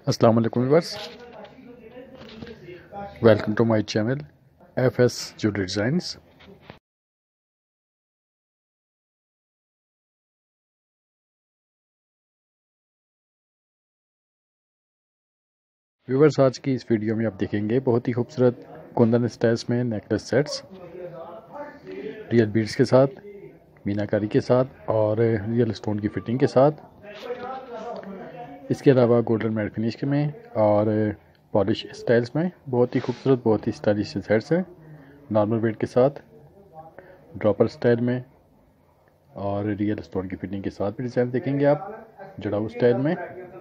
अस्सलाम वालेकुम viewers, welcome to my channel FS jewellery designs. Viewers, आज की इस वीडियो में आप देखेंगे बहुत ही खूबसूरत कुंदन स्टाइल्स में नेकलेस सेट्स रियल बीड्स के साथ, मीनाकारी के साथ और रियल स्टोन की फिटिंग के साथ। इसके अलावा गोल्डन मैट फिनिश में और पॉलिश स्टाइल्स में बहुत ही खूबसूरत, बहुत ही स्टाइलिश सेट्स हैं। नॉर्मल वेट के साथ, ड्रॉपर स्टाइल में और रियल स्टोन की फिटिंग के साथ भी डिज़ाइन देखेंगे आप जड़ाऊ स्टाइल में।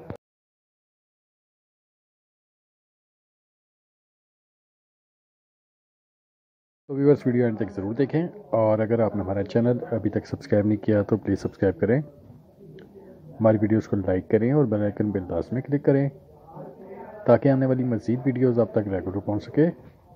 तो व्यूअर्स, वीडियो एंड तक ज़रूर देखें और अगर आपने हमारा चैनल अभी तक सब्सक्राइब नहीं किया तो प्लीज़ सब्सक्राइब करें, हमारी वीडियोस को लाइक करें और बेल आइकन बेल लास्ट में क्लिक करें ताकि आने वाली मज़ीद वीडियोस आप तक रेगुलर पहुंच सके।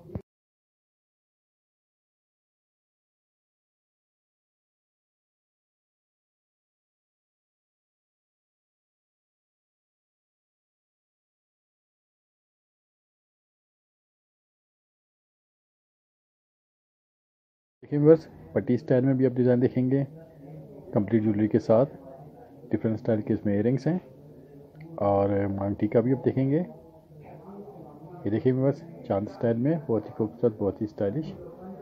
देखिए व्यूअर्स, पट्टी स्टाइल में भी आप डिज़ाइन देखेंगे कंप्लीट ज्वेलरी के साथ। डिफरेंट स्टाइल के इसमें इयरिंग्स हैं और मांग टीका भी आप देखेंगे। ये देखिए व्यूअर्स, चांद स्टाइल में बहुत ही खूबसूरत, बहुत ही स्टाइलिश।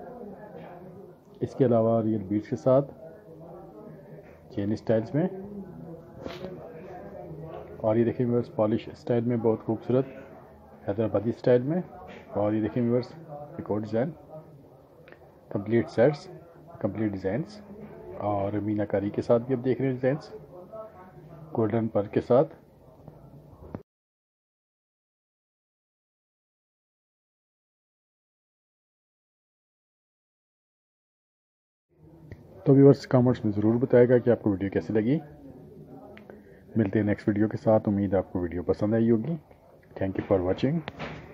इसके अलावा रियल बीड्स के साथ चेन स्टाइल्स में। और ये देखिए व्यूअर्स, पॉलिश स्टाइल में बहुत खूबसूरत हैदराबादी स्टाइल में। और ये देखिए व्यूअर्स, एक और design complete sets, complete designs और मीनाकारी के साथ भी आप देख रहे हैं डिज़ाइंस गोल्डन पर के साथ। तो व्यूअर्स, कमेंट्स में ज़रूर बताएगा कि आपको वीडियो कैसी लगी। मिलते हैं नेक्स्ट वीडियो के साथ। उम्मीद आपको वीडियो पसंद आई होगी। Thank you for watching.